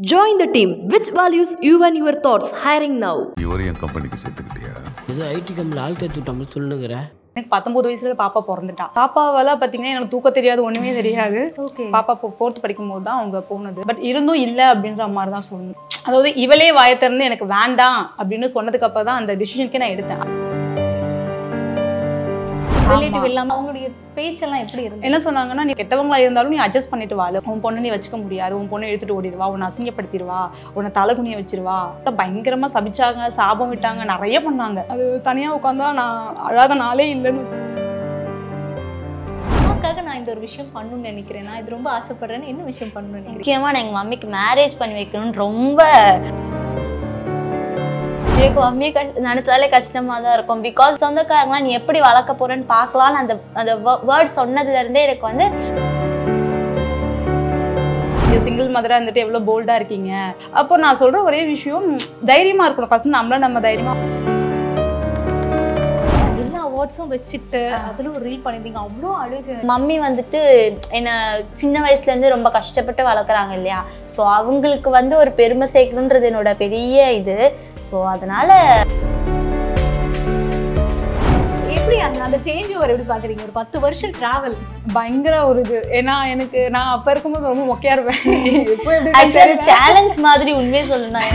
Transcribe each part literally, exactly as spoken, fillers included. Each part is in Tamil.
Join the team. Which values you and your thoughts? Hiring now. யூரியன் கம்பெனிக்கு சேர்த்துக்கிட்டியா? இது ஐடி கம்பெனில ஆள் தேத்துட்டோம்னு சொல்லுங்கற. எனக்கு பத்தொன்பது வயசுல பாப்பா பிறந்துட்டா. பாப்பாவால பாத்தீங்கன்னா எனக்கு தூக்க தெரியாது, ஒண்ணுமே தெரியாது. பாப்பா ஃபோர்த் படிக்கும்போது தான் அவங்க போனது. பட் இருந்தும் இல்ல அப்படின்ற மாதிரி தான் சொல்லணும். அதாவது இவளே வாயை திறந்து எனக்கு வேண்டாம் அப்படின்னு சொன்னதுக்கு அப்புறம் தான் அந்த டிசிஷனுக்கே நான் எடுத்தேன். ரிலேட்டிவ் இல்லாம அவங்களுடைய பேச்செல்லாம் எப்படி இருந்துச்சு? என்ன சொன்னாங்கன்னா, நீ கெட்டவங்களா இருந்தாலும் நீ அட்ஜஸ்ட் பண்ணிட்டு வாழ, உன் பொண்ணு நீ வச்சுக்க முடியாது, உன் பொண்ணு எடுத்துட்டு ஓடிடுவா, உன்னை அசிங்கப்படுத்திடுவா, உன்னை தலைகுனிய வச்சிருவா, பயங்கரமா சபிச்சாங்க, சாபம் விட்டாங்க, நிறைய பண்ணாங்க. அது தனியா உட்காந்தா நான் அழாத நாளே இல்லைன்னு. அம்மாக்காக நான் இந்த ஒரு விஷயம் பண்ணணும்னு நினைக்கிறேன், நான் இது ரொம்ப ஆசைப்படுறேன்னு என்ன விஷயம் பண்ணணும்னு நினைக்கிறேன்? முக்கியமா நான் எங்க மம்மிக்கு மேரேஜ் பண்ணி வைக்கணும்னு ரொம்ப எனக்கு மம்மி கஷ்ட நினைச்சாலே கஷ்டமா தான் இருக்கும். பிகாஸ் சொந்தக்காரங்களா நீ எப்படி வளர்க்க போறேன்னு பார்க்கலான்னு அந்த அந்த வேர்ட் சொன்னதுல இருந்தே எனக்கு வந்து சிங்கிள் மதரா இருந்துட்டு எவ்வளவு போல்டா இருக்கீங்க. அப்போ நான் சொல்ற ஒரே விஷயம், தைரியமா இருக்கணும். ஃபர்ஸ்ட் நம்மள நம்ம தைரியமா எல்லா அவார்ட்ஸும் வச்சுட்டு அதுல ஒரு ரீல் பண்ணிருந்தீங்க, அவ்வளோ அழுகு. மம்மி வந்துட்டு என்ன சின்ன வயசுல இருந்து ரொம்ப கஷ்டப்பட்டு வளர்க்குறாங்க இல்லையா, ஸோ அவங்களுக்கு வந்து ஒரு பெருமை சேர்க்கணுன்றது என்னோட பெரிய இது. ஸோ அதனால எப்படி அந்த அந்த சேஞ்ச் ஓவர் எப்படி பாக்குறீங்க? ஒரு பத்து வருஷம் டிராவல் பயங்கர ஒரு இது. ஏன்னா எனக்கு நான் அப்ப இருக்கும்போது ரொம்ப மொக்கையா இருப்பேன். சேலஞ்ச் மாதிரி உண்மையே சொல்லணும்.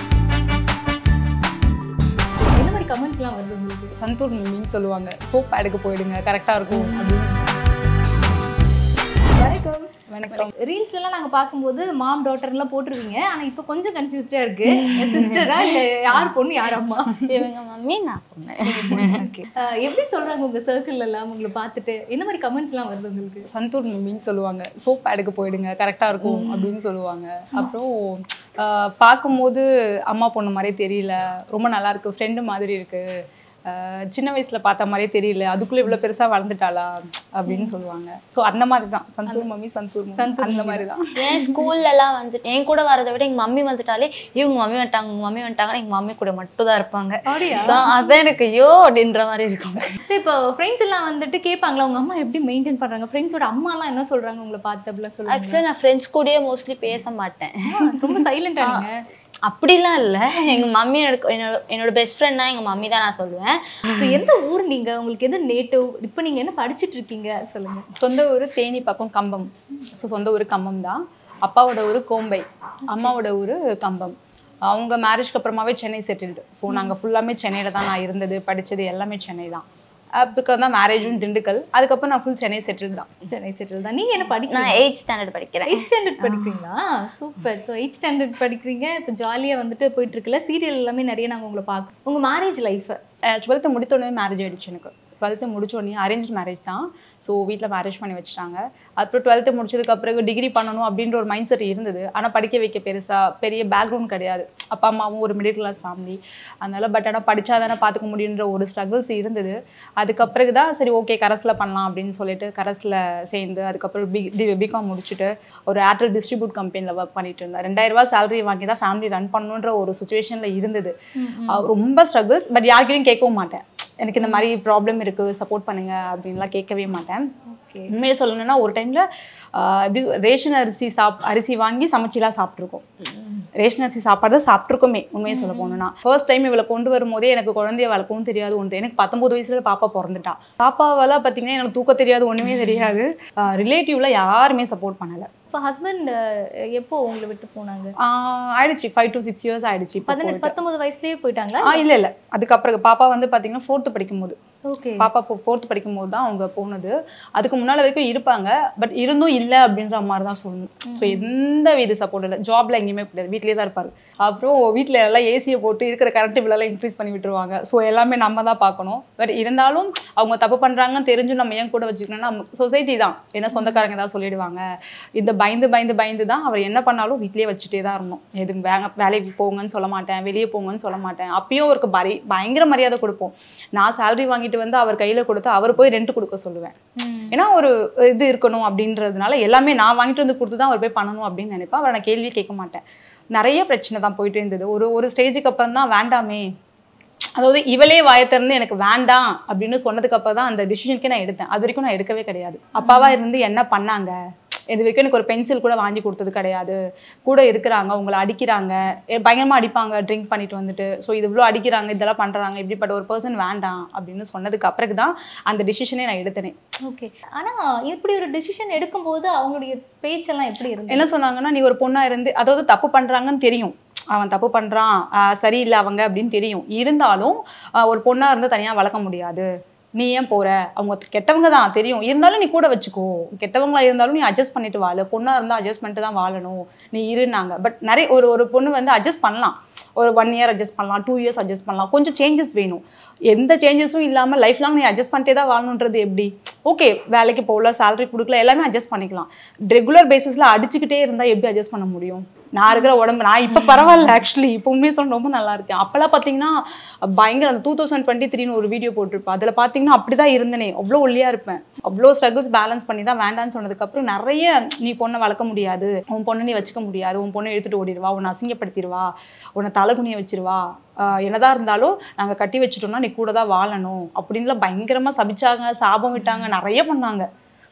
என்ன மாதிரி கமெண்ட்ஸ்லாம் வருது உங்களுக்கு? சந்தூர் மீன் சொல்லுவாங்க, சோப் பேடுக்கு போயிடுங்க கரெக்டா இருக்கும் அப்படின்னு. வணக்கம். வணக்கம். ரீல்ஸ்லாம் நாங்க பாக்கும்போது மாம் டாட்டர்லாம் போட்டுருவீங்க, ஆனா இப்போ கொஞ்சம் கன்ஃபியூஸ்டா இருக்கு. சிஸ்டரா இல்ல யார் பொண்ணு யார் அம்மா? இவங்க மம்மி நான் பொண்ணு. எப்படி சொல்றாங்க உங்க சர்க்கிள் எல்லாம் உங்களை பார்த்துட்டு? என்ன மாதிரி கமெண்ட்ஸ்லாம் வருது உங்களுக்கு? சந்தூர் மீன் சொல்லுவாங்க, சோப் பேடுக்கு போயிடுங்க கரெக்டா இருக்கும் அப்படின்னு சொல்லுவாங்க. அப்புறம் பார்க்கும்போது அம்மா பொண்ணு மாதிரியே தெரியல, ரொம்ப நல்லா இருக்கு, ஃப்ரெண்டு மாதிரி இருக்கு, சின்ன வயசுல பார்த்த மாதிரியே தெரியல, அதுக்குள்ள இவ்வளவு பெருசா வளர்ந்துட்டாளா அப்படின்னு சொல்லுவாங்க. ஸோ அந்த மாதிரி தான் சந்தூர் மம்மி சந்தூர் சந்தூர் அந்த மாதிரி தான். என் ஸ்கூல்ல எல்லாம் வந்துட்டு என் கூட வரதை விட எங்க மம்மி வந்துட்டாலே இவங்க மம்மி வந்துட்டாங்க உங்க மம்மி வந்துட்டாங்கன்னா எங்க மம்மி கூட மட்டும் தான் இருப்பாங்க. அதான் எனக்கு ஐயோ அப்படின்ற மாதிரி இருக்காங்க. இப்போ ஃப்ரெண்ட்ஸ் எல்லாம் வந்துட்டு கேட்பாங்களா உங்க அம்மா எப்படி மெயின்டைன் பண்றாங்க, ஃப்ரெண்ட்ஸோட அம்மா எல்லாம் என்ன சொல்றாங்க உங்களை பார்த்து அப்படிலாம் சொல்லுவாங்க? ஆக்சுவலா நான் ஃப்ரெண்ட்ஸ் கூடயே மோஸ்ட்லி பேச மாட்டேன், ரொம்ப சைலண்டா. நீங்க அப்படிலாம் இல்லை. எங்க மம்மி என்னோட என்னோட பெஸ்ட் ஃப்ரெண்ட்னா எங்க மம்மி தான் நான் சொல்லுவேன். ஸோ எந்த ஊர் நீங்க, உங்களுக்கு எது நேட்டிவ், இப்போ நீங்க என்ன படிச்சுட்டு இருக்கீங்க சொல்லுங்க? சொந்த ஊர் தேனி பக்கம் கம்பம். ஸோ சொந்த ஊர் கம்பம் தான். அப்பாவோட ஊர் கோம்பை, அம்மாவோட ஊர் கம்பம். அவங்க மேரேஜ்க்கு அப்புறமாவே சென்னை செட்டில்டு. ஸோ நாங்கள் ஃபுல்லாமே சென்னையில தான் நான் இருந்தது, படித்தது எல்லாமே சென்னை தான். அதுக்கு தான் மேரேஜும் திண்டுக்கல். அதுக்கப்புறம் நான் ஃபுல் சென்னை செட்டில் தான். சென்னை செட்டில் தான். நீங்கள் என்ன படிக்க? நான் எயிட் ஸ்டாண்டர்ட் படிக்கிறேன். எயிட் ஸ்டாண்டர்ட் படிக்கிறீங்களா? சூப்பர். ஸோ எயிட் ஸ்டாண்டர்ட் படிக்கிறீங்க, இப்போ ஜாலியாக வந்துட்டு போயிட்டு இருக்குல்ல, சீரியல் எல்லாமே நிறைய நாங்கள் உங்களை பார்க்க. உங்கள் மேரேஜ் லைஃப்? டுவெல்த்து முடித்தோடனே மேரேஜ் ஆகிடுச்சு எனக்கு. டுவெல்த்து முடிச்சோடனே அரேஞ்ச் மேரேஜ் தான். ஸோ வீட்டில் மேரேஜ் பண்ணி வச்சுட்டாங்க. அப்புறம் டுவெல்த்து முடிச்சதுக்கு அப்புறம் டிகிரி பண்ணணும் அப்படின்ற ஒரு மைண்ட் செட் இருந்தது. ஆனால் படிக்க வைக்க பெருசாக பெரிய பேக்ரவுண்ட் கிடையாது. அப்பா அம்மாவும் ஒரு மிடில் கிளாஸ் ஃபேமிலி, அதனால பட் ஆனால் படித்தா தானே பார்த்துக்க முடியுன்ற ஒரு ஸ்ட்ரகிள்ஸ் இருந்தது. அதுக்கப்புறம் தான் சரி ஓகே கரஸில் பண்ணலாம் அப்படின்னு சொல்லிட்டு கரஸில் சேர்ந்து அதுக்கப்புறம் பி பிகாம் முடிச்சுட்டு ஒரு ஏர்டெல் டிஸ்ட்ரிபியூட் கம்பெனியில் ஒர்க் பண்ணிட்டு இருந்தேன். ரெண்டாயிரம் ரூபா சேலரி வாங்கி தான் ஃபேமிலி ரன் பண்ணணுன்ற ஒரு சுச்சுவேஷனில் இருந்தது. ரொம்ப ஸ்ட்ரகிள்ஸ். பட் யார்கிட்டையும் கேட்கவும் மாட்டேன், எனக்கு இந்த மாதிரி ப்ராப்ளம் இருக்குது சப்போர்ட் பண்ணுங்க அப்படின்லாம் கேட்கவே மாட்டேன். உண்மையை சொல்லணும்னா ஒரு டைமில் எப்படி ரேஷன் அரிசி சாப் அரிசி வாங்கி சமைச்சிலாம் சாப்பிட்ருக்கோம். ரேஷன் அரிசி சாப்பாடு தான் சாப்பிட்ருக்கோமே உண்மையை சொல்ல போனோம்னா. ஃபர்ஸ்ட் டைம் இவளை கொண்டு வரும்போதே எனக்கு குழந்தைய வளர்க்கவும் தெரியாது ஒன்று. எனக்கு பத்தொன்பது வயசுல பாப்பா பிறந்துட்டா. பாப்பாவால் பார்த்தீங்கன்னா எனக்கு தூக்க தெரியாது, ஒன்றுமே தெரியாது. ரிலேட்டிவ்ல யாருமே சப்போர்ட் பண்ணலை. இப்போ ஹஸ்பண்ட் எப்போ உங்களை விட்டு போனாங்க? ஆயிடுச்சு ஃபைவ் டு சிக்ஸ் இயர்ஸ் ஆயிடுச்சு. பதினெட்டு பத்தொன்பது வயசுலேயே போயிட்டாங்களா? ஆ இல்லை இல்லை, அதுக்கப்புறம் பாப்பா வந்து பார்த்தீங்கன்னா ஃபோர்த்து படிக்கும்போது. ஓகே. பாப்பா ஃபோர்த்து படிக்கும்போது தான் அவங்க போனது. அதுக்கு முன்னாடி வரைக்கும் இருப்பாங்க, பட் இருந்தும் இல்லை அப்படின்ற மாதிரி தான் சொல்லணும். ஸோ எந்த வித சப்போர்ட் இல்லை, ஜாப்ல எங்கேயுமே கிடையாது, வீட்லேயே தான் இருப்பாரு. அப்புறம் வீட்டில் எல்லாம் ஏசியை போட்டு இருக்கிற கரண்ட் பில்லெல்லாம் இன்க்ரீஸ் பண்ணி விட்டுருவாங்க. ஸோ எல்லாமே நம்ம தான் பார்க்கணும். பட் இருந்தாலும் அவங்க தப்பு பண்ணுறாங்கன்னு தெரிஞ்சும் நம்ம ஏன் கூட வச்சுக்கணும்னா சொசைட்டி தான், ஏன்னா சொந்தக்காரங்க தான் சொல்லிடுவாங்க. இந்த பயந்து பயந்து பயந்து தான் அவர் என்ன பண்ணாலும் வீட்லேயே வச்சுட்டே தான் இருந்தோம். எது வே வேலைக்கு போங்கன்னு சொல்ல மாட்டேன், வெளியே போங்கன்னு சொல்ல மாட்டேன். அப்பயும் அவருக்கு பரி பயங்கர மரியாதை கொடுப்போம். நான் சேலரி வாங்கிட்டு வந்து அவர் கையில் கொடுத்து அவர் போய் ரெண்ட் கொடுக்க சொல்லுவேன். ஏன்னா ஒரு இது இருக்கணும் அப்படின்றதுனால எல்லாமே நான் வாங்கிட்டு வந்து கொடுத்து தான் அவர் போய் பண்ணணும் அப்படின்னு நினைப்பேன். அவரை நான் கேள்வியே கேட்க மாட்டேன். நிறைய பிரச்சனை தான் போயிட்டு இருந்தது. ஒரு ஒரு ஸ்டேஜுக்கு அப்புறம் தான் வேண்டாமே, அதாவது இவளே வாயை திறந்து எனக்கு வேண்டாம் அப்படின்னு சொன்னதுக்கு அப்புறம் தான் அந்த டிசிஷனுக்கே நான் எடுத்தேன். அது வரைக்கும் நான் எடுக்கவே கிடையாது. அப்பாவா இருந்து என்ன பண்ணாங்க, இது வரைக்கும் எனக்கு ஒரு பென்சில் கூட வாங்கி கொடுத்தது கிடையாது. கூட இருக்கிறாங்க, உங்களை அடிக்கிறாங்க, பயங்கரமாக அடிப்பாங்க ட்ரிங்க் பண்ணிட்டு வந்துட்டு. ஸோ இது இவ்வளோ அடிக்கிறாங்க, இதெல்லாம் பண்ணுறாங்க, இப்படிப்பட்ட ஒரு பர்சன் வேண்டாம் அப்படின்னு சொன்னதுக்கு அப்புறம் தான் அந்த டிசிஷனே நான் எடுத்தேனே. ஓகே. ஆனால் இப்படி ஒரு டிசிஷன் எடுக்கும்போது அவங்களுடைய பேச்செல்லாம் எப்படி இருந்து என்ன சொன்னாங்கன்னா, நீ ஒரு பொண்ணாக இருந்து, அதாவது தப்பு பண்ணுறாங்கன்னு தெரியும், அவன் தப்பு பண்ணுறான், சரியில்லை அவங்க அப்படின்னு தெரியும், இருந்தாலும் ஒரு பொண்ணாக இருந்து தனியாக வளர்க்க முடியாது, நீ ஏன் போற, அவங்க கெட்டவங்க தான் தெரியும், இருந்தாலும் நீ கூட வச்சுக்கோ, கெட்டவங்களா இருந்தாலும் நீ அட்ஜஸ்ட் பண்ணிட்டு வாழ, பொண்ணா இருந்தா அட்ஜஸ்ட் பண்ணிட்டு தான் வாழணும், நீ இருந்தாங்க. பட் நிறைய ஒரு ஒரு பொண்ணு வந்து அட்ஜஸ்ட் பண்ணலாம், ஒரு ஒன் இயர் அட்ஜஸ்ட் பண்ணலாம், டூ இயர்ஸ் அட்ஜஸ்ட் பண்ணலாம், கொஞ்சம் சேஞ்சஸ் வேணும். எந்த சேஞ்சஸும் இல்லாமல் லைஃப் லாங் நீ அட்ஜஸ்ட் பண்ணிட்டே தான் வாழணுன்றது எப்படி? ஓகே, வேலைக்கு போகல, சேலரி கொடுக்கல, எல்லாமே அட்ஜஸ்ட் பண்ணிக்கலாம். ரெகுலர் பேசிஸில் அடிச்சுக்கிட்டே இருந்தால் எப்படி அட்ஜஸ்ட் பண்ண முடியும்? நான் இருக்கிற உடம்பு நான் இப்போ பரவாயில்ல, ஆக்சுவலி இப்போ உண்மையை சொல்ல ரொம்ப நல்லா இருக்கேன். அப்போல்லாம் பார்த்தீங்கன்னா பயங்கர அந்த டூ தௌசண்ட் டுவெண்ட்டி த்ரீன்னு ஒரு வீடியோ போட்டிருப்பேன், அதில் பார்த்தீங்கன்னா அப்படி தான் இருந்தேனே, அவ்வளோ ஒல்லியாக இருப்பேன். அவ்வளோ ஸ்ட்ரகிள்ஸ் பேலன்ஸ் பண்ணி தான் வேண்டான்னு சொன்னதுக்கப்புறம் நிறைய, நீ பொண்ணை வளர்க்க முடியாது, உன் பொண்ணை நீ வச்சுக்க முடியாது, உன் பொண்ணை எடுத்துகிட்டு ஓடிடுவா, உன்னை அசிங்கப்படுத்திடுவா, உன்னை தலைகுனிய வச்சிருவா, என்னதான் இருந்தாலும் நாங்கள் கட்டி வச்சுட்டோம்னா நீ கூட தான் வாழணும் அப்படின்லாம் பயங்கரமாக சபிச்சாங்க, சாபம் விட்டாங்க, நிறைய பண்ணாங்க.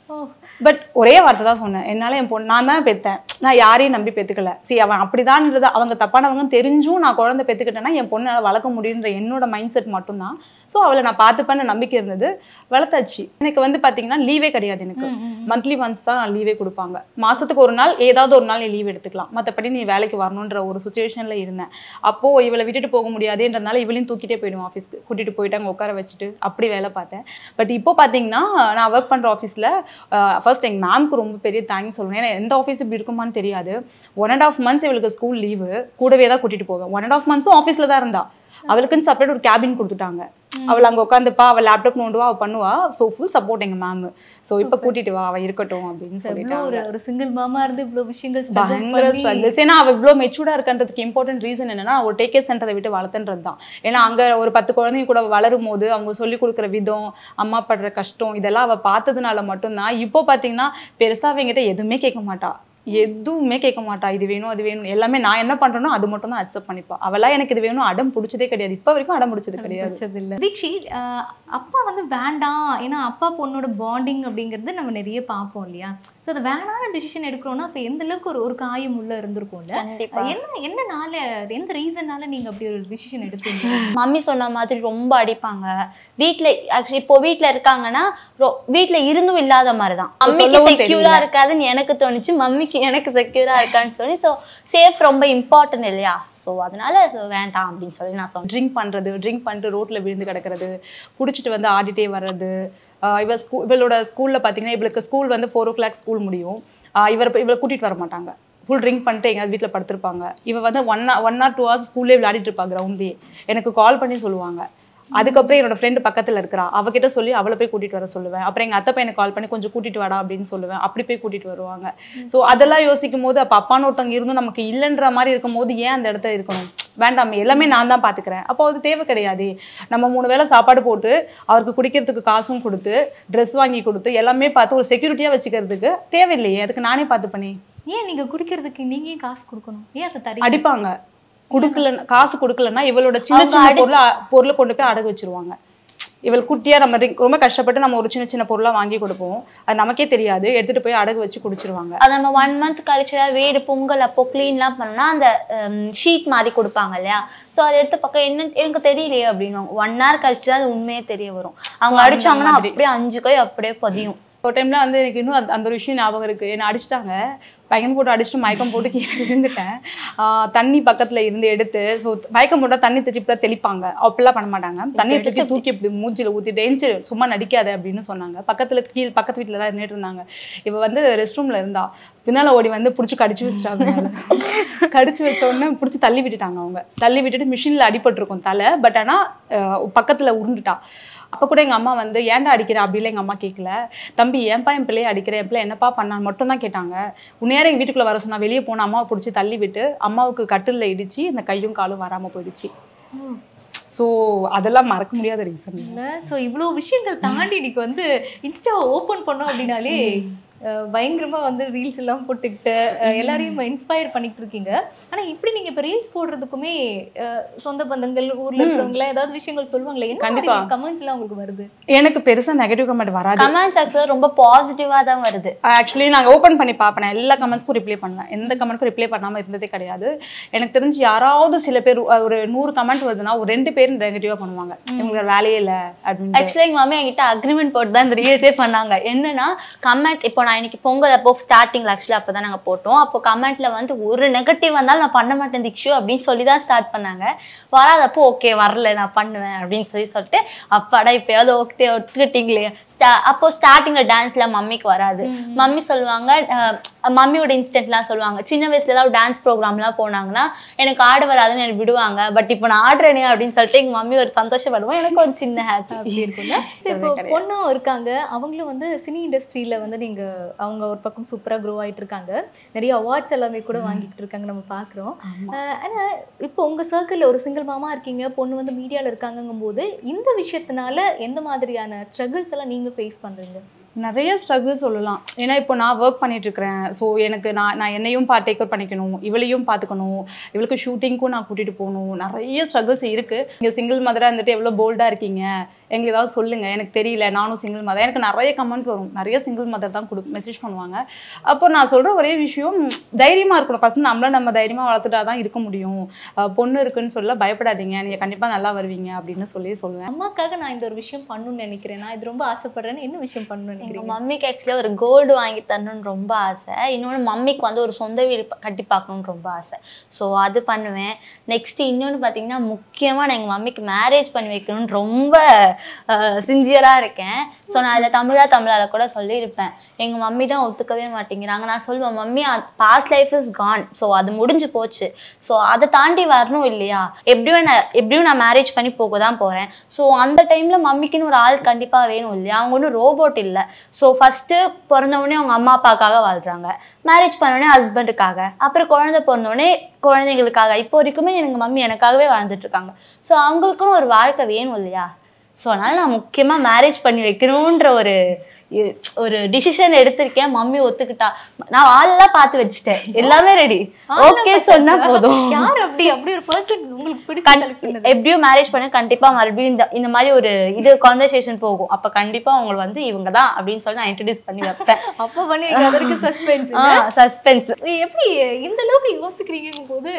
பட் ஒரே வார்த்தை தான் சொன்னேன், என்னால் என் பொண்ணு நான் தான் பெற்றேன், நான் யாரையும் நம்பி பெற்றுக்கல. சரி, அவன் அப்படிதான்ன்றது அவங்க தப்பானவங்கன்னு தெரிஞ்சும் நான் குழந்தை பெற்றுக்கிட்டேன்னா என் பொண்ணால் வளர்க்க முடியுன்ற என்னோட மைண்ட் செட் மட்டும்தான். ஸோ அவளை நான் பார்த்துப்பேன்னு நம்பிக்கை இருந்தது, வளர்த்தாச்சு. எனக்கு வந்து பார்த்தீங்கன்னா லீவே கிடையாது, எனக்கு மந்த்லி ஒன்ஸ் தான் லீவே கொடுப்பாங்க. மாதத்துக்கு ஒரு நாள் ஏதாவது ஒரு நாள் நீ லீவ் எடுத்துக்கலாம், மற்றபடி நீ வேலைக்கு வரணுன்ற ஒரு சுச்சுவேஷனில் இருந்தேன். அப்போது இவளை விட்டுட்டு போக முடியாதுன்றதுனால இவளையும் தூக்கிட்டே போயிடுவோம் ஆஃபீஸ்க்கு, கூட்டிகிட்டு போயிட்டு அங்கே உட்கார வச்சுட்டு அப்படி வேலை பார்த்தேன். பட் இப்போ பார்த்தீங்கன்னா நான் ஒர்க் பண்ணுற ஆஃபீஸில் ஃபர்ஸ்ட் எங்கள் மேம்க்கு ரொம்ப பெரிய தேங்க்ஸ் சொல்லணும். ஏன்னா எந்த ஆஃபீஸ் இப்படி இருக்குமான்னு தெரியாது. ஒன் அண்ட் ஆஃப் மந்த்ஸ் இவளுக்கு ஸ்கூல் லீவு, கூடவே தான் கூட்டிகிட்டு போவேன். ஒன் அண்ட் ஆஃப் மந்த்ஸும் ஆஃபீஸில் தான் இருந்தா. அவளுக்குன்னு செப்பரேட் ஒரு கேபின் கொடுத்துட்டாங்க, அவள் அங்கே உட்காந்துப்பா, அவள் லேப்டாப் நோண்டுவா, அவள் பண்ணுவா. ஸோ ஃபுல் சப்போர்ட் எங்கள் மேம். ஸோ இப்போ கூட்டிட்டு வா, அவள் இருக்கட்டும் அப்படின்னு சொல்லிட்டு ஒரு சிங்கிள் மாமா இருந்து இவ்வளோ விஷயங்கள் பயங்கர ஸ்ட்ரகிள்ஸ். ஏன்னா அவள் இவ்வளோ மெச்சூர்டாக இருக்கின்றதுக்கு இம்பார்ட்டன்ட் ரீசன் என்னன்னா, ஒரு டேக் கேர் சென்டரை விட்டு வளர்த்துன்றது தான். ஏன்னா அங்கே ஒரு பத்து குழந்தைங்க கூட வளரும் போது அவங்க சொல்லிக் கொடுக்குற விதம், அம்மா படுற கஷ்டம், இதெல்லாம் அவள் பார்த்ததுனால மட்டும்தான். இப்போ பார்த்தீங்கன்னா பெருசாக அவங்ககிட்ட எதுவுமே கேட்க மாட்டா, எதுவுமே கேட்க மாட்டா, இது வேணும் அது வேணும், எல்லாமே நான் என்ன பண்றேனோ அது மட்டும் தான் அக்செப்ட் பண்ணிப்பா. அவளா எனக்கு இது வேணும் அடம் பிடிச்சதே கிடையாது, இப்போ வரைக்கும் அடம் பிடிச்சது கிடையாது. தீக்ஷி, அப்பா வந்து வேண்டாம், ஏன்னா அப்பா பொண்ணோட பாண்டிங் அப்படிங்கிறது நம்ம நிறைய பார்ப்போம் இல்லையா? ஸோ அது வேணான டிசிஷன் எடுக்கிறோம்னா அப்போ எந்த அளவுக்கு ஒரு ஒரு காயம் உள்ள இருந்திருக்கும்ல? என்ன என்னனால, எந்த ரீசன்னால நீங்க அப்படி ஒரு டிசிஷன் எடுத்தீங்க? மம்மி சொன்ன மாதிரி ரொம்ப அடிப்பாங்க வீட்டில். ஆக்சுவலி இப்போ வீட்டில் இருக்காங்கன்னா வீட்டில் இருந்தும் இல்லாத மாதிரி தான். மம்மிக்கு செக்யூரா இருக்காதுன்னு எனக்கு தோணுச்சு, மம்மிக்கு எனக்கு செக்யூரா இருக்கான்னு சொல்லி. ஸோ சேஃப் ரொம்ப இம்பார்ட்டன்ட் இல்லையா? ஸோ அதனால வேண்டாம் அப்படின்னு சொல்லி நான் சொன்னேன். ட்ரிங்க் பண்ணுறது, ட்ரிங்க் பண்ணிட்டு ரோட்டில் விழுந்து கிடக்கிறது, குடிச்சிட்டு வந்து ஆடிட்டே வர்றது. இவள் ஸ்கூ இவளோட ஸ்கூலில் பார்த்தீங்கன்னா இவளுக்கு ஸ்கூல் வந்து ஃபோர் ஓ கிளாக் ஸ்கூல் முடியும். இவர் இவளை கூட்டிகிட்டு வர மாட்டாங்க, ஃபுல் ட்ரிங்க் பண்ணிட்டு எங்கேயாவது வீட்டில் படுத்திருப்பாங்க. இவள் வந்து one one or two hours ஸ்கூல்லே விளையாடிட்டு இருப்பாங்க கிரவுண்ட்லேயே. எனக்கு கால் பண்ணி சொல்லுவாங்க. அதுக்கப்புறம் என்னோட ஃப்ரெண்டு பக்கத்தில் இருக்கிறா, அவகிட்ட சொல்லி அவளை போய் கூட்டிகிட்டு வர சொல்லுவேன். அப்புறம் எங்கள் அத்தை பையனை கால் பண்ணி கொஞ்சம் கூட்டிகிட்டு வாடா அப்படின்னு சொல்லுவேன், அப்படி போய் கூட்டிகிட்டு வருவாங்க. ஸோ அதெல்லாம் யோசிக்கும் போது அப்போ அப்பான்னு ஒருத்தவங்க இருந்தும் நமக்கு இல்லைன்ற மாதிரி இருக்கும் போது ஏன் அந்த இடத்துல இருக்கணும்? வேண்டாமே, எல்லாமே நான் தான் பார்த்துக்கிறேன். அப்போ அது தேவை கிடையாது. நம்ம மூணு வேளை சாப்பாடு போட்டு அவருக்கு குடிக்கிறதுக்கு காசும் கொடுத்து ட்ரெஸ் வாங்கி கொடுத்து எல்லாமே பார்த்து ஒரு செக்யூரிட்டியாக வச்சுக்கிறதுக்கு தேவையில்லையே, அதுக்கு நானே பார்த்துப்பனே. ஏன் நீங்கள் குடிக்கிறதுக்கு நீங்கள் ஏன் காசு கொடுக்கணும்? ஏன் அதை தரீங்க? அடிப்பாங்க, கொடுக்கல காசு கொடுக்கலன்னா இவளோட சின்ன சின்ன பொருளை பொருளை கொண்டு போய் அடகு வச்சிருவாங்க. இவள் குட்டியா நம்ம ரொம்ப கஷ்டப்பட்டு நம்ம ஒரு சின்ன சின்ன பொருளா வாங்கி கொடுப்போம், அது நமக்கே தெரியாது, எடுத்துட்டு போய் அடகு வச்சு குடிச்சிருவாங்க. அது நம்ம ஒன் மந்த் கழிச்சு வீடு பொங்கல் அப்போ கிளீன்லாம் பண்ணோம்னா அந்த ஷீட் மாதிரி கொடுப்பாங்க இல்லையா? ஸோ அதை எடுத்து பக்கம் என்ன எனக்கு தெரியலையே அப்படின்னு ஒன் ஹவர் கழிச்சு தான் அது உண்மையே தெரிய வரும். அவங்க அடிச்சாங்கன்னா அப்படியே அஞ்சு கை அப்படியே பதியும். ஒரு டைம்ல வந்து எனக்கு இன்னும் அந்த ஒரு விஷயம் ஞாபகம் இருக்கு. என்னை அடிச்சிட்டாங்க, பையன் போட்டு அடிச்சுட்டு மயக்கம் போட்டு கீழே விழுந்துட்டேன். தண்ணி பக்கத்துல இருந்து எடுத்து, ஸோ மயக்கம் போட்டால் தண்ணி திருப்பி தெளிப்பாங்க, அப்படிலாம் பண்ண மாட்டாங்க. தண்ணி தூக்கி தூக்கி இப்படி மூஞ்சில ஊற்றிட்டு எழுந்து சும்மா நடிக்காத அப்படின்னு சொன்னாங்க. பக்கத்துல கீழ் பக்கத்து வீட்டில் தான் இருந்துட்டு இருந்தாங்க. இவ வந்து ரெஸ்ட் ரூம்ல இருந்தா, பின்னால ஓடி வந்து பிடிச்சி கடிச்சு வச்சுட்டாங்க. கடிச்சு வச்ச உடனே பிடிச்சி தள்ளி விட்டுட்டாங்க. அவங்க தள்ளி விட்டுட்டு மிஷின்ல அடிபட்டிருக்கும் தலை, பட் ஆனா பக்கத்துல உருண்டுட்டா. அப்போ கூட எங்கள் அம்மா வந்து ஏன்டா அடிக்கிற அப்படிலாம் எங்கள் அம்மா கேட்கல. தம்பி ஏன்பா என் பிள்ளையை அடிக்கிறேன், என் பிள்ளை என்னப்பா பண்ணான்னு மட்டும் தான் கேட்டாங்க. உன்னையாரம் எங்கள் வீட்டுக்குள்ளே வர சொன்னா வெளியே போன அம்மாவை பிடிச்சி தள்ளி விட்டு அம்மாவுக்கு கட்டிலில் இடிச்சு இந்த கையும் காலும் வராமல் போயிடுச்சு. ஸோ அதெல்லாம் மறக்க முடியாத ரீசன் இல்லை. ஸோ இவ்வளோ விஷயங்கள் தாண்டி இன்னைக்கு வந்து இன்ஸ்டா ஓப்பன் பண்ணோம் அப்படின்னாலே பயங்கரமா வந்து ரீல்ஸ் எல்லாம் போட்டுக்கிட்டு எல்லாரையும் இன்ஸ்பயர் பண்ணிட்டு இருக்கீங்க. ஆனா இப்படி நீங்க இப்ப ரீல்ஸ் போடுறதுக்குமே சொந்த பந்தங்கள் ஊர்ல இருக்கிறவங்க ஏதாவது விஷயங்கள் சொல்லுவாங்களே, கண்டிப்பா கமெண்ட்ஸ் எல்லாம் உங்களுக்கு வருது? எனக்கு பெருசா நெகட்டிவ் கமெண்ட் வராது. கமெண்ட்ஸ் ஆக்சுவலா ரொம்ப பாசிட்டிவா தான் வருது. ஆக்சுவலி நாங்க ஓபன் பண்ணி பார்ப்பேன், எல்லா கமெண்ட்ஸ்க்கும் ரிப்ளை பண்ணுவேன். எந்த கமெண்ட்க்கும் ரிப்ளை பண்ணாம இருந்ததே கிடையாது. எனக்கு தெரிஞ்சு யாராவது சில பேர் ஒரு நூறு கமெண்ட் வருதுன்னா ஒரு ரெண்டு பேரும் நெகட்டிவா பண்ணுவாங்க, இவங்களுக்கு வேலையே இல்லை அப்படின்னு. ஆக்சுவலா எங்க மாமா என்கிட்ட அக்ரிமெண்ட் போட்டு தான் இந்த ரீல்ஸே பண்ணாங்க. என்னன்னா கமெண்ட் இப்போ நான் இன்னைக்கு பொங்கல் அப்போ ஸ்டார்டிங்ல ஆக்சுவலா அப்பதான் நாங்க போட்டோம். அப்போ கமெண்ட்ல வந்து ஒரு நெகட்டிவ் வந்தாலும் நான் பண்ண மாட்டேன் திக்ஷு அப்படின்னு சொல்லி தான் ஸ்டார்ட் பண்ணாங்க. வராதப்போ ஓகே வரல நான் பண்ணுவேன் அப்படின்னு சொல்லி சொல்லிட்டு அப்பாடா இப்பயாவது ஓகே ஒத்துக்கிட்டீங்களே. அப்போ ஸ்டார்டிங்ல டான்ஸ்ல மம்மிக்கு வராது. மம்மி சொல்லுவாங்க, மம்மியோட இன்ஸ்டன்ட்லாம் சொல்லுவாங்க, சின்ன வயசுல ஏதாவது டான்ஸ் ப்ரோக்ராம்லாம் போனாங்கன்னா எனக்கு ஆட வராதுன்னு எனக்கு விடுவாங்க, பட் இப்போ நான் ஆடுறேனே அப்படின்னு சொல்லிட்டு எங்க மம்மி ஒரு சந்தோஷப்படுவோம், எனக்கு ஒரு சின்ன ஹாப்பி இருக்கும்ல. இப்போ பொண்ணும் இருக்காங்க, அவங்களும் வந்து சினி இண்டஸ்ட்ரியில வந்து நீங்க அவங்க ஒரு பக்கம் சூப்பரா க்ரோ ஆயிட்டு இருக்காங்க, நிறைய அவார்ட்ஸ் எல்லாமே கூட வாங்கிட்டு இருக்காங்க நம்ம பாக்குறோம். ஆனா இப்போ உங்க சர்க்கிள்ல ஒரு சிங்கிள் மாமா இருக்கீங்க, பொண்ணு வந்து மீடியால இருக்காங்கும் போது இந்த விஷயத்தினால எந்த மாதிரியான ஸ்ட்ரகிள்ஸ் எல்லாம் நீங்க ஃபேஸ் பண்றீங்க? நிறைய ஸ்ட்ரகிள் சொல்லலாம். ஏன்னா இப்போ நான் ஒர்க் பண்ணிட்டு இருக்கிறேன். ஸோ எனக்கு நான் நான் என்னையும் பார்த்து டேக் கேர் பண்ணிக்கணும், இவளையும் பார்த்துக்கணும், இவளுக்கு ஷூட்டிங்க்கும் நான் கூட்டிகிட்டு போகணும். நிறைய ஸ்ட்ரகிள்ஸ் இருக்குது. நீங்கள் சிங்கிள் மதராக இருந்துட்டு எவ்வளோ போல்டாக இருக்கீங்க, எங்களுக்கு ஏதாவது சொல்லுங்கள், எனக்கு தெரியல, நானும் சிங்கிள் மதர். எனக்கு நிறைய கமெண்ட் வரும், நிறைய சிங்கிள் மதர் தான் கொடு மெசேஜ் பண்ணுவாங்க. அப்போ நான் சொல்கிற ஒரே விஷயம், தைரியமாக இருக்கணும். ஃபஸ்ட் நம்மள நம்ம தைரியமாக வளர்த்துட்டா தான் இருக்க முடியும். பொண்ணு இருக்குன்னு சொல்ல பயப்படாதீங்க, நீங்கள் கண்டிப்பாக நல்லா வருவீங்க அப்படின்னு சொல்லி சொல்லுவேன். அம்மாக்காக நான் இந்த ஒரு விஷயம் பண்ணணும்னு நினைக்கிறேன், நான் இது ரொம்ப ஆசைப்படுறேன்னு என்ன விஷயம் பண்ணணும்னு நினைக்கிறேன்? மம்மிக்கு ஆக்சுவலாக ஒரு கோல்டு வாங்கி தரணும்னு ரொம்ப ஆசை. இன்னொன்று மம்மிக்கு வந்து ஒரு சொந்த வீடு கட்டி பார்க்கணுன்னு ரொம்ப ஆசை. ஸோ அது பண்ணுவேன். நெக்ஸ்ட் இன்னொன்று பார்த்தீங்கன்னா முக்கியமாக நான் எங்கள் மம்மிக்கு மேரேஜ் பண்ணி வைக்கணும்னு ரொம்ப சின்சியராக இருக்கேன். ஸோ நான் அதில் தமிழா தமிழால் கூட சொல்லியிருப்பேன். எங்கள் மம்மி தான் ஒத்துக்கவே மாட்டேங்கிறாங்க. நான் சொல்லுவேன், mummy past life is gone, so அது முடிஞ்சு போச்சு, ஸோ அதை தாண்டி வரணும் இல்லையா, எப்படியும் நான் எப்படியும் நான் மேரேஜ் பண்ணி போக தான் போகிறேன். ஸோ அந்த டைமில் மம்மிக்குன்னு ஒரு ஆள் கண்டிப்பாக வேணும் இல்லையா, அவங்க ஒன்றும் ரோபோட் இல்லை. ஸோ ஃபஸ்ட்டு பிறந்தவுடனே அவங்க அம்மா அப்பாவுக்காக வாழ்கிறாங்க, மேரேஜ் பண்ணோடனே ஹஸ்பண்டுக்காக, அப்புறம் குழந்தை பிறந்தோடனே குழந்தைங்களுக்காக, இப்போ வரைக்குமே எங்கள் மம்மி எனக்காகவே வாழ்ந்துட்டுருக்காங்க. ஸோ அவங்களுக்குன்னு ஒரு வாழ்க்கை வேணும் இல்லையா. ஸோ அதனால் நான் முக்கியமாக மேரேஜ் பண்ணி வைக்கணுன்ற ஒரு ஒரு டிசிஷன் எடுத்திருக்கேன். மம்மி ஒத்துக்கிட்டா, நான் ஆளெல்லாம் பார்த்து வச்சுட்டேன், எல்லாமே ரெடி, ஓகே சொன்னா போதும். யார் அப்படி அப்படி ஒரு பர்சன் உங்களுக்கு பிடிக்கும்? எப்படியும் மேரேஜ் பண்ண கண்டிப்பா மறுபடியும் இந்த இந்த மாதிரி ஒரு இது கான்வர்சேஷன் போகும். அப்ப கண்டிப்பா அவங்க வந்து இவங்க தான் அப்படின்னு சொல்லி நான் இன்ட்ரடியூஸ் பண்ணி வைப்பேன். அப்ப பண்ணி அதற்கு சஸ்பென்ஸ் சஸ்பென்ஸ் எப்படி இந்த அளவுக்கு யோசிக்கிறீங்க போது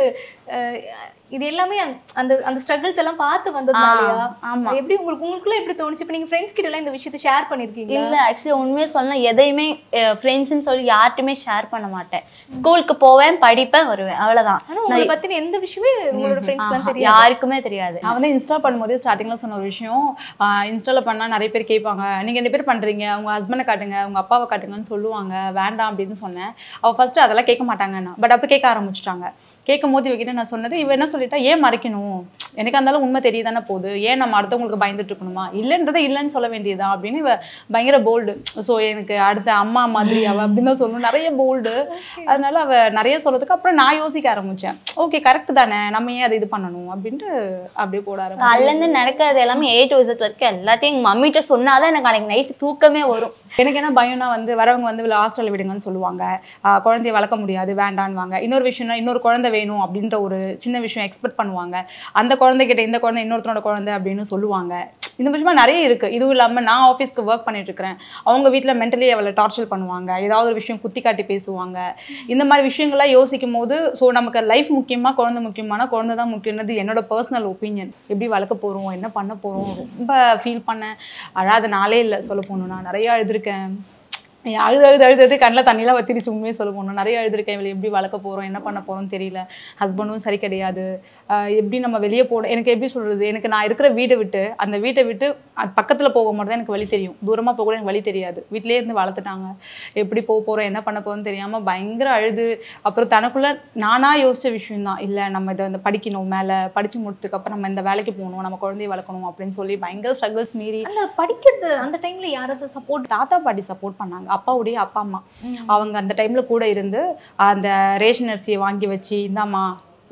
இது எல்லாமே அந்த அந்த ஸ்ட்ரகிள்ஸ் எல்லாம் பார்த்து வந்ததுனாலயா? ஆமா. எப்படி உங்களுக்கு உங்களுக்குள்ள எப்படி தோணுச்சு? இப்போ நீங்க ஃப்ரெண்ட்ஸ் கிட்ட எல்லாம் இந்த விஷயத்தை ஷேர் பண்ணிருக்கீங்க? இல்ல, ஆக்சுவலி உண்மையே சொன்னா எதையுமே ஃப்ரெண்ட்ஸ்னு சொல்லி யார்ட்டுமே ஷேர் பண்ண மாட்டேன். ஸ்கூலுக்கு போவேன், படிப்பேன், வருவேன், அவ்வளவுதான். ஆனா உங்களை பத்தின எந்த விஷயமே உங்களோட ஃப்ரெண்ட்ஸ்லாம் தெரியாது, யாருக்குமே தெரியாது. நான் வந்து இன்ஸ்டால் பண்ணும்போது ஸ்டார்டிங்ல சொன்ன ஒரு விஷயம், இன்ஸ்டால பண்ணா நிறைய பேர் கேட்பாங்க, நீங்க ரெண்டு பேர் பண்றீங்க, உங்க ஹஸ்பண்டை காட்டுங்க, உங்க அப்பாவை காட்டுங்கன்னு சொல்லுவாங்க, வேண்டாம் அப்படின்னு சொன்னேன். அவ ஃபர்ஸ்ட் அதெல்லாம் கேட்க மாட்டாங்கன்னா, பட் அப்ப கேட்க ஆரம்பிச்சிட்டாங்க. கேட்கும் போது இவகிட்ட நான் சொன்னது, இவ என்ன சொல்லிட்டா, ஏன் மறைக்கணும், எனக்கு அந்தாலும் உண்மை தெரியுதானே போகுது, ஏன் நம்ம அடுத்தவங்களுக்கு பயந்துட்டு இருக்கணுமா, இல்லைன்றதை இல்லைன்னு சொல்ல வேண்டியதா அப்படின்னு இவ பயங்கர போல்டு. ஸோ எனக்கு அடுத்த அம்மா மாதிரி அவ அப்படின்னு தான் சொல்லணும், நிறைய போல்டு. அதனால அவ நிறைய சொல்றதுக்கு அப்புறம் நான் யோசிக்க ஆரம்பிச்சேன், ஓகே கரெக்ட் தானே, நம்ம ஏன் அதை இது பண்ணணும் அப்படின்ட்டு அப்படியே போட ஆரம்பிச்சேன். அதுலேருந்து நடக்கிறது எல்லாமே ஏ டு இசட் வரைக்கும் எல்லாத்தையும் எங்கள் மம்மிகிட்ட சொன்னாதான் எனக்கு அன்னைக்கு நைட்டு தூக்கமே வரும். எனக்கு என்ன பயம்னா வந்து வரவங்க வந்து ஹாஸ்டலில் விடுங்கன்னு சொல்லுவாங்க, குழந்தைய வளர்க்க முடியாது வேண்டான்வாங்க. இன்னொரு விஷயம்னா இன்னொரு குழந்தை வேணும் அப்படின்ற ஒரு சின்ன விஷயம் எக்ஸ்பெக்ட் பண்ணுவாங்க. அந்த குழந்தைகிட்ட இந்த குழந்தை இன்னொருத்தனோட குழந்தை அப்படின்னு சொல்லுவாங்க. இந்த விஷயமா நிறைய இருக்குது. இதுவும் இல்லாமல் நான் ஆஃபீஸ்க்கு ஒர்க் பண்ணிட்டு இருக்கிறேன், அவங்க வீட்டில் மென்டலி அவளை டார்ச்சர் பண்ணுவாங்க, ஏதாவது ஒரு விஷயம் குத்தி காட்டி பேசுவாங்க. இந்த மாதிரி விஷயங்கள்லாம் யோசிக்கும் போது ஸோ நமக்கு லைஃப் முக்கியமாக குழந்தை முக்கியமானா குழந்தை தான் முக்கியன்றது என்னோட பர்சனல் ஒப்பீனியன். எப்படி வளர்க்க போகிறோம், என்ன பண்ண போகிறோம், ரொம்ப ஃபீல் பண்ணேன். அழாத நாளே இல்லை சொல்ல போகணும்னா, நிறையா அழுதுருக்கேன். அழுது அழுது அழுது கண்ணில் தண்ணியெலாம் வத்திரிச்சு உண்மையே சொல்ல போகணும். நிறைய எழுதிருக்கேன், இவளை எப்படி வளர்க்க போகிறோம், என்ன பண்ண போகிறோம்னு தெரியல, ஹஸ்பண்டும் சரி கிடையாது, எப்படி நம்ம வெளியே போகணும், எனக்கு எப்படி சொல்கிறது, எனக்கு நான் இருக்கிற வீடை விட்டு அந்த வீட்டை விட்டு அது பக்கத்தில் போக மட்டும் தான் எனக்கு வழி தெரியும், தூரமாக போக கூட எனக்கு வழி தெரியாது. வீட்டிலே இருந்து வளர்த்துட்டாங்க, எப்படி போக போகிறோம் என்ன பண்ண போகிறோம்னு தெரியாமல் பயங்கர அழுது. அப்புறம் தனக்குள்ளே நானாக யோசித்த விஷயம்தான், இல்லை நம்ம இதை வந்து படிக்கணும், மேலே படித்து முடிச்சதுக்கப்புறம் நம்ம இந்த வேலைக்கு போகணும், நம்ம குழந்தைய வளர்க்கணும் அப்படின்னு சொல்லி பயங்கர ஸ்ட்ரகிள்ஸ் மீறி. அந்த படிக்கிறது அந்த டைமில் யாராவது சப்போர்ட்? தாத்தா பாட்டி சப்போர்ட் பண்ணாங்க, அப்பாவுடைய அப்பா அம்மா அவங்க அந்த டைம்ல கூட இருந்து அந்த ரேஷன் அரிசியை வாங்கி வச்சு, இந்தாம்மா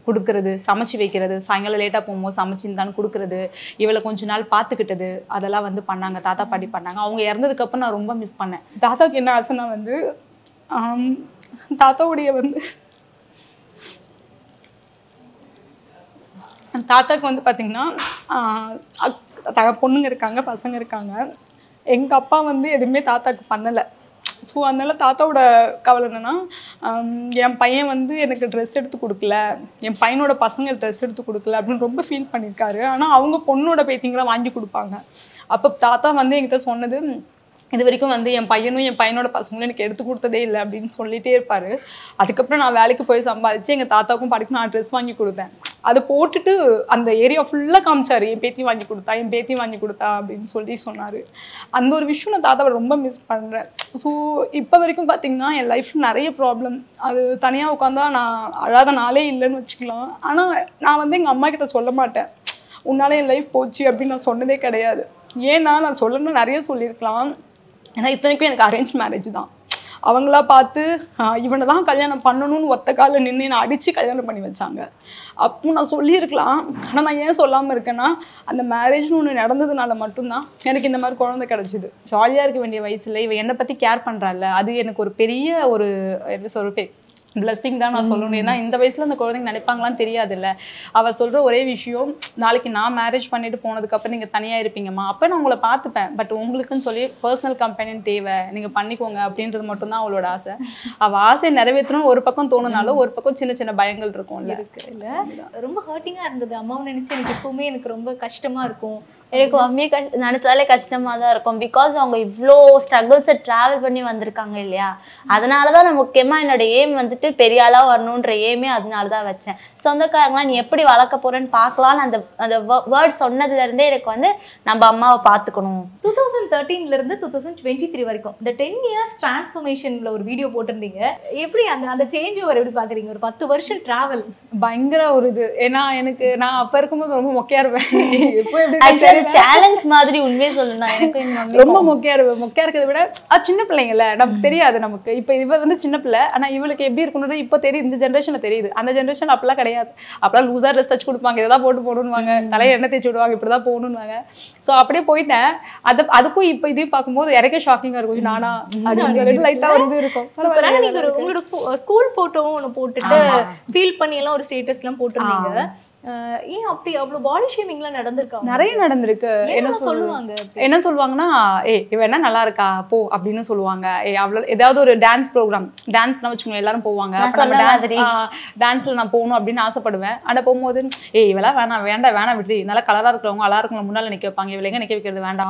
கொடுக்கறது, சமைச்சு வைக்கிறது, சாயங்காலம் லேட்டாக போகும்போது சமைச்சிருந்தான்னு கொடுக்குறது, இவளை கொஞ்ச நாள் பார்த்துக்கிட்டது, அதெல்லாம் வந்து பண்ணாங்க. தாத்தா பாட்டி பண்ணாங்க. அவங்க இறந்ததுக்கப்புறம் நான் ரொம்ப மிஸ் பண்ணேன். தாத்தாவுக்கு என்ன ஆசைன்னா வந்து தாத்தாவுடைய வந்து தாத்தாவுக்கு வந்து பார்த்தீங்கன்னா பொண்ணுங்க இருக்காங்க, பசங்க இருக்காங்க. எங்கள் அப்பா வந்து எதுவுமே தாத்தாவுக்கு பண்ணலை. ஸோ அதனால தாத்தாவோட கவலை என்னென்னா, என் பையன் வந்து எனக்கு ட்ரெஸ் எடுத்து கொடுக்கல, என் பையனோட பசங்க ட்ரெஸ் எடுத்து கொடுக்கல அப்படின்னு ரொம்ப ஃபீல் பண்ணியிருக்காரு. ஆனால் அவங்க பொண்ணோட பேத்திங்களாம் வாங்கி கொடுப்பாங்க. அப்போ தாத்தா வந்து என்கிட்ட சொன்னது, இது வரைக்கும் வந்து என் பையனும் என் பையனோட பசங்களும் எனக்கு எடுத்து கொடுத்ததே இல்லை அப்படின்னு சொல்லிகிட்டே இருப்பார். அதுக்கப்புறம் நான் வேலைக்கு போய் சம்பாதிச்சு எங்கள் தாத்தாவுக்கும் பாட்டிக்கும் நான் ட்ரெஸ் வாங்கி கொடுத்தேன். அதை போட்டுட்டு அந்த ஏரியா ஃபுல்லாக காமிச்சார், என் பேத்தி வாங்கி கொடுத்தா என் பேத்தி வாங்கி கொடுத்தா அப்படின்னு சொல்லி சொன்னார். அந்த ஒரு விஷயம் நான் தாத்தாவை ரொம்ப மிஸ் பண்ணுறேன். ஸோ இப்போ வரைக்கும் பார்த்திங்கன்னா என் லைஃப்பில் நிறைய ப்ராப்ளம். அது தனியாக உட்காந்தா நான் அழாத நாளே இல்லைன்னு வச்சுக்கலாம். ஆனால் நான் வந்து எங்கள் அம்மா கிட்ட சொல்ல மாட்டேன், உன்னால என் லைஃப் போச்சு அப்படின்னு நான் சொன்னதே கிடையாது. ஏன்னா நான் சொல்லணும்னு நிறைய சொல்லியிருக்கலாம். ஏன்னா இத்தனைக்கும் எனக்கு அரேஞ்ச் மேரேஜ் தான். அவங்களா பார்த்து இவனை தான் கல்யாணம் பண்ணணும்னு ஒத்த காலில் நின்று நான் அடித்து கல்யாணம் பண்ணி வச்சாங்க. அப்போ நான் சொல்லியிருக்கலாம். ஆனால் நான் ஏன் சொல்லாமல் இருக்கேன்னா, அந்த மேரேஜ்னு ஒன்று நடந்ததுனால மட்டும்தான் எனக்கு இந்த மாதிரி குழந்தை கிடச்சிது. ஜாலியாக இருக்க வேண்டிய வயசில் இவன் என்னை பற்றி கேர் பண்ணுறாள், அது எனக்கு ஒரு பெரிய ஒரு எப்படி சொல்ற பிளஸிங் தான் நான் சொல்லணும். ஏன்னா இந்த வயசில் அந்த குழந்தைங்க நினைப்பாங்களான்னு தெரியாதுல்ல. அவள் சொல்கிற ஒரே விஷயம், நாளைக்கு நான் மேரேஜ் பண்ணிட்டு போனதுக்கப்புறம் நீங்கள் தனியாக இருப்பீங்கம்மா, அப்போ நான் உங்களை பார்த்துப்பேன், பட் உங்களுக்குன்னு சொல்லி பர்சனல் கம்பெனியன் தேவை, நீங்கள் பண்ணிக்கோங்க அப்படின்றது மட்டும்தான் அவளோட ஆசை. அவள் ஆசையை நிறைவேற்றணும்னு ஒரு பக்கம் தோணுனாலும் ஒரு பக்கம் சின்ன சின்ன பயங்கள் இருக்கும் இருக்கு இல்லை. ரொம்ப ஹர்ட்டிங்காக இருந்தது. அம்மாவை நினச்சி எனக்கு எப்பவுமே எனக்கு ரொம்ப கஷ்டமாக இருக்கும். எனக்கு மம்மியை கஷ்ட நினைச்சாலே கஷ்டமா தான் இருக்கும். பிகாஸ் அவங்க இவ்வளோ ஸ்ட்ரகிள்ஸை ட்ராவல் பண்ணி வந்திருக்காங்க இல்லையா. அதனால தான் நான் முக்கியமாக என்னோட எய்ம் வந்துட்டு பெரிய ஆளாக வரணுன்ற எய்மே அதனால தான் வச்சேன். சொந்தக்காரங்களாம் நீ எப்படி வளர்க்க போறேன்னு பார்க்கலான்னு அந்த அந்த வேர்ட் சொன்னதுலேருந்தே எனக்கு வந்து நம்ம அம்மாவை பார்த்துக்கணும். டூ தௌசண்ட் தேர்ட்டீன்லேருந்து டூ தௌசண்ட் டுவெண்ட்டி த்ரீ வரைக்கும் இந்த டென் இயர்ஸ் டிரான்ஸ்ஃபர்மேஷனில் ஒரு வீடியோ போட்டிருந்தீங்க. எப்படி அந்த அந்த சேஞ்ச் ஓவர் எப்படி பார்க்குறீங்க? ஒரு பத்து வருஷம் ட்ராவல் பயங்கர ஒரு இது. ஏன்னா எனக்கு நான் அப்போ இருக்கும்போது ரொம்ப மொக்கையா இருப்பேன். எப்போ எப்படி சேலஞ்ச் மாதிரி உண்மையே சொல்லணும், எனக்கு ரொம்ப மொக்கையா இருப்பேன். மொக்கையா இருக்கிறத விட அது சின்ன பிள்ளைங்கல்ல, நமக்கு தெரியாது. நமக்கு இப்போ இவ வந்து சின்ன பிள்ளை, ஆனால் இவளுக்கு எப்படி இருக்கணும்னு இப்போ தெரியுது. இந்த ஜென்ரேஷனில் தெரியுது. அந்த ஜென்ரேஷன் அப்பெல்லாம் கிடையாது. அப்பெல்லாம் லூஸாக ட்ரெஸ் தச்சு கொடுப்பாங்க, இதெல்லாம் போட்டு போகணுன்னுவாங்க, தலையை எண்ணெய் தேய்ச்சி விடுவாங்க, இப்படி தான் போகணுன்னுவாங்க. ஸோ அப்படியே போயிட்டேன். அது அதுக்கும் இப்போ இதையும் பார்க்கும்போது எனக்கே ஷாக்கிங்காக இருக்கும். நானா அது லைட்டாக ஒரு இது இருக்கும். நீங்கள் உங்களோட ஸ்கூல் ஃபோட்டோவும் ஒன்று போட்டுட்டு ஃபீல் பண்ணி எல்லாம் ஒரு ஸ்டேட்டஸ்லாம் போட்டிருந்தீங்க. ஏன் அப்படி அவ்வளோ பாடி ஷேமிங்லாம் நடந்திருக்காங்க? நிறைய நடந்திருக்கு. என்ன சொல்லுவாங்க என்ன சொல்லுவாங்கன்னா, ஏ இவ என்ன நல்லா இருக்கா போ அப்படின்னு சொல்லுவாங்க. ஏ அவ்வளோ ஏதாவது ஒரு டான்ஸ் ப்ரோக்ராம் டான்ஸ்லாம் வச்சுக்கோங்க, எல்லாரும் போவாங்க. டான்ஸ்ல நான் போகணும் அப்படின்னு ஆசைப்படுவேன். ஆனால் போகும்போது ஏ இவெல்லாம் வேணாம் வேண்டாம் வேணாம் விட்டு நல்லா கலரா இருக்கிறவங்க அலா இருக்கவங்க முன்னால நிக்க வைப்பாங்க, இவளை எங்க நிக்க வைக்கிறது வேண்டாம்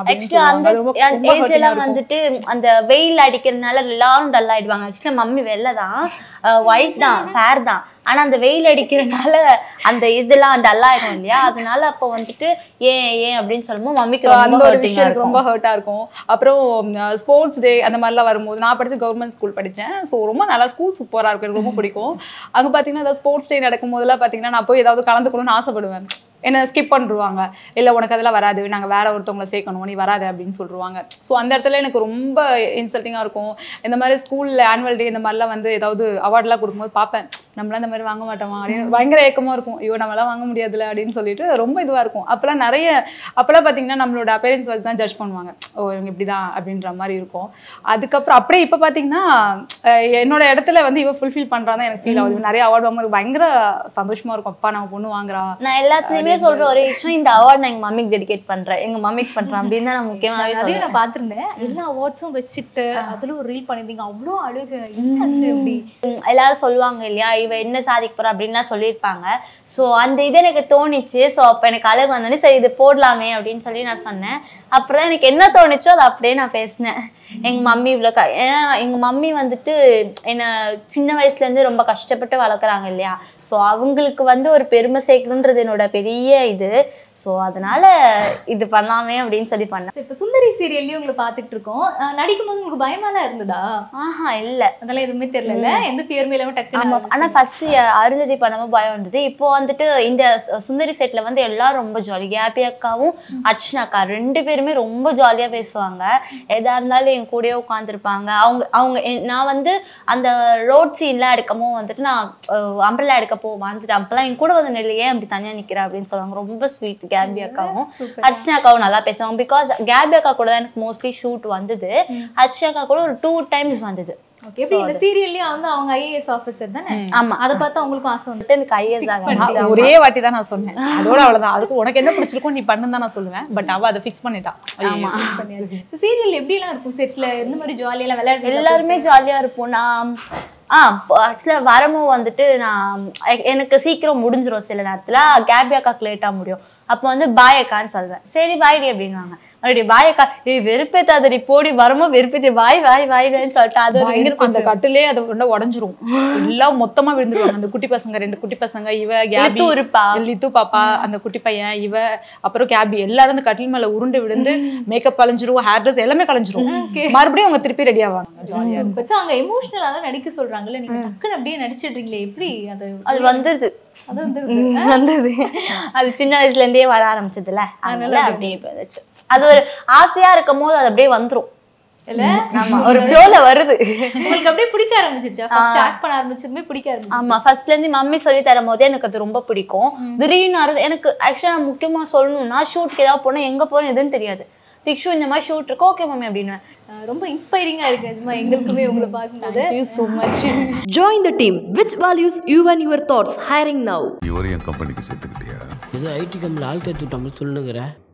அப்படின்னு வந்துட்டு அந்த வெயில் அடிக்கிறதுனால எல்லாரும் டல் ஆயிடுவாங்க. ஆக்சுவலா மம்மி வெள்ளை தான், ஒயிட் தான், ஃபேர் தான். ஆனா அந்த வெயில் அடிக்கிறதுனால அந்த இதெல்லாம் டல்லா ஆயிடும் இல்லையா. அதனால அப்போ வந்துட்டு ஏன் ஏன் அப்படின்னு சொல்லும்போது மம்மிக்கு ரொம்ப ஹர்ட்டா இருக்கும். அப்புறம் ஸ்போர்ட்ஸ் டே அந்த மாதிரிலாம் வரும்போது, நான் படிச்ச கவர்மெண்ட் ஸ்கூல் படித்தேன். ஸோ ரொம்ப நல்லா ஸ்கூல் சூப்பராக இருக்கும், எனக்கு ரொம்ப பிடிக்கும். அங்கே பார்த்தீங்கன்னா அந்த ஸ்போர்ட்ஸ் டே நடக்கும் போதெல்லாம் பார்த்தீங்கன்னா நான் போய் ஏதாவது கலந்துக்கணும்னு ஆசைப்படுவேன். என்ன ஸ்கிப் பண்ணிடுவாங்க, இல்லை உனக்கு அதெல்லாம் வராது, நாங்கள் வேற ஒருத்தவங்களை சேர்க்கணும், நீ வராது அப்படின்னு சொல்லிடுவாங்க. ஸோ அந்த இடத்துல எனக்கு ரொம்ப இன்சல்ட்டிங்காக இருக்கும். இந்த மாதிரி ஸ்கூலில் ஆனுவல் டே இந்த மாதிரிலாம் வந்து ஏதாவது அவார்ட்லாம் கொடுக்கும்போது பார்ப்பேன், நம்மளாம் இந்த மாதிரி வாங்க மாட்டோமா அப்படின்னு பயங்கர ஏக்கமாக இருக்கும். ஐயோ நம்மளாம் வாங்க முடியாதுல்ல அப்படின்னு சொல்லிட்டு ரொம்ப இதுவாக இருக்கும். அப்போல்லாம் நிறைய அப்போல்லாம் பார்த்தீங்கன்னா நம்மளோட அப்பேரன்ஸ் வச்சு தான் ஜட்ஜ் பண்ணுவாங்க, ஓ இவங்க இப்படி தான் அப்படின்ற மாதிரி இருக்கும். அதுக்கப்புறம் அப்படியே இப்போ பார்த்தீங்கன்னா என்னோட இடத்துல வந்து இவ ஃபுல்ஃபில் பண்ணுறாதான் எனக்கு ஃபீல் ஆகுது. நிறைய அவார்டு வாங்க பயங்கர சந்தோஷமாக இருக்கும். அப்பா நம்ம பொண்ணு வாங்குறா. நான் எல்லாத்துலேயுமே சொல்ற ஒரே விஷயம், இந்த அவார்ட் நான் எங்க மம்மிக்கு டெடிகேட் பண்றேன், எங்க மம்மிக்கு பண்றேன் அப்படின்னு தான் நான் முக்கியமாவே அதையும் நான் பார்த்துருந்தேன். எல்லா அவார்ட்ஸும் வச்சுட்டு அதுல ஒரு ரீல் பண்ணிருந்தீங்க, அவ்வளோ அழுகு. அப்படி எல்லாரும் சொல்லுவாங்க இல்லையா, இவ என்ன சாதிக்க போறா அப்படின்லாம் சொல்லியிருப்பாங்க. ஸோ அந்த இது எனக்கு தோணிச்சு. ஸோ அப்போ எனக்கு அழகு வந்தோடனே சரி இது போடலாமே அப்படின்னு சொல்லி நான் சொன்னேன். அப்புறம் எனக்கு என்ன தோணுச்சோ அதை அப்படியே நான் பேசினேன். எங்க மம்மி இவ்வளோ க ஏன்னா எங்க மம்மி வந்துட்டு என்னை சின்ன வயசுல இருந்து ரொம்ப கஷ்டப்பட்டு வளர்க்குறாங்க இல்லையா. ஸோ அவங்களுக்கு வந்து ஒரு பெருமை சேர்க்கணுன்றது என்னோட பெரிய இது. ஸோ அதனால இது பண்ணலாமே அப்படின்னு சொல்லி பண்ணேன். இப்போ சுந்தரி சீரியல்லையும் உங்களை பார்த்துட்டு இருக்கோம். நடிக்கும் போது உங்களுக்கு பயமாலாம் இருந்ததா? ஆஹா இல்லை, அதெல்லாம் எதுவுமே தெரியல, எந்த பேருமே இல்லாமல் டக்குனு. ஆனால் ஃபர்ஸ்ட் அருந்ததி பண்ணும்போது பயம் இருந்தது. இப்போ வந்துட்டு இந்த சுந்தரி செட்ல வந்து எல்லாரும் ரொம்ப ஜாலி. கேபி அக்காவும் அர்ச்சனா அக்கா ரெண்டு பேருமே ரொம்ப ஜாலியாக பேசுவாங்க. எதா இருந்தாலும் என் கூடயே உட்காந்துருப்பாங்க. அவங்க அவங்க நான் வந்து அந்த ரோட் சீன்லாம் எடுக்கமோ வந்துட்டு நான் அம்பரலா எடுக்க அக்கா போ வந்துட்டு அப்பெல்லாம் என் கூட வந்து நெல் ஏன் அப்படி தனியா நிக்கிறா அப்படின்னு சொல்லுவாங்க. ரொம்ப ஸ்வீட் கேபி அக்காவும் அர்ச்சனா அக்காவும் நல்லா பேசுவாங்க. பிகாஸ் கேபி அக்கா கூட தான் எனக்கு மோஸ்ட்லி ஷூட் வந்தது. அர்ச்சனா அக்கா கூட ஒரு டூ டைம்ஸ் வந்தது. ஓகே, எப்படி இந்த சீரியல்லயும் வந்து அவங்க ஐஏஎஸ் ஆபீசர் தானே? ஆமா, அத பார்த்தா உங்களுக்கு ஆசை வந்துட்டு எனக்கு ஐஏஎஸ் ஆக ஒரே வாட்டி தான் நான் சொன்னேன், அதோட அவ்வளவுதான். அதுக்கு உனக்கு என்ன பிடிச்சிருக்கோ நீ பண்ணுன்னு தான் நான் சொல்லுவேன். பட் அவ அதை ஃபிக்ஸ் பண்ணிட்டா. ஆமா, சீரியல் எப்படி எல்லாம் இருக்கும் செட்ல? எந்த மாதிரி ஜாலியா எல்லாம் விளையாடு? எல்லாருமே ஜாலியா இருப்போம். நான் ஆ ஆக்சுவலாக வரமும் வந்துட்டு நான் எனக்கு சீக்கிரம் முடிஞ்சிடும். சில நேரத்தில் கேபி அக்காக்கு லேட்டாக முடியும். அப்போ வந்து பாய் அக்கான்னு சொல்வேன். சரி பாய்டி அப்படின்வாங்க. மறுபடியும் பாய் அக்கா ஏய் வெறுப்பேத்தாதடி போடி வரமோ வெறுப்பேத்தி வாய் வாய் வாய்ன்னு சொல்லிட்டு அது அந்த கட்டிலே அதை உடனே உடஞ்சிரும். எல்லாம் மொத்தமா விழுந்துருவாங்க. அந்த குட்டி பசங்க, ரெண்டு குட்டி பசங்க, இவ கேபி இருப்பா, லித்து பாப்பா, அந்த குட்டி பையன், இவ அப்புறம் கேபி, எல்லாரும் அந்த கட்டில் மேல உருண்டு விழுந்து மேக்கப் கலைஞ்சிரும், ஹேர் ட்ரெஸ் எல்லாமே கலைஞ்சிரும். மறுபடியும் அவங்க திருப்பி ரெடி ஆவாங்க. ஜாலியா இருக்கும். அங்க எமோஷனலா நடிக்க சொல்றாங்கல்ல, நீங்க டக்குன்னு அப்படியே நடிச்சிடுறீங்களே, எப்படி அது? அது வந்துருது அது வந்தது அது சின்ன வயசுல இருந்தே வர ஆரம்பிச்சதுல, அதனால அப்படியே போயிடுச்சு. அது ஒரு ஆசையா இருக்கும் போது அது அப்படியே வந்துரும் இல்ல? ஆமா, ஒரு ஃப்ளோல வருது. உங்களுக்கு அப்படியே பிடிக்க ஆரம்பிச்சிச்சா? ஃபர்ஸ்ட் ஆக்ட் பண்ண ஆரம்பிச்சதுமே பிடிக்க ஆரம்பிச்சு? ஆமா, ஃபர்ஸ்ட்ல இருந்து மம்மி சொல்லி தரும் போதே எனக்கு அது ரொம்ப பிடிக்கும். திடீர்னு எனக்கு ஆக்சுவலா முக்கியமா சொல்லணும்னா ஷூட்க்கு ஏதாவது போனா எங்க போறேன் எதுன்னு தெரியாது. திக்ஷு இந்த மாதிரி ஷூட் இருக்கு, ஓகே மம்மி அப்படின்னு. ரொம்ப இன்ஸ்பைரிங்கா இருக்கு நிஜமா எங்களுக்குமே உங்களை பார்க்கும்போது. Thank you so much. Join the team. Which values you and your thoughts? Hiring now. இவரையும் கம்பெனிக்கு சேர்த்துக்கிட்டியா? ஏதோ ஐடி கம்பெனியில் ஆள் தேர்த்து விட்டாமல் சொல்லுங்கிறேன்.